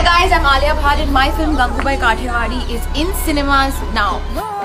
guys, I'm Alia Bhatt and my film Gangubai Kathiawadi is in cinemas now.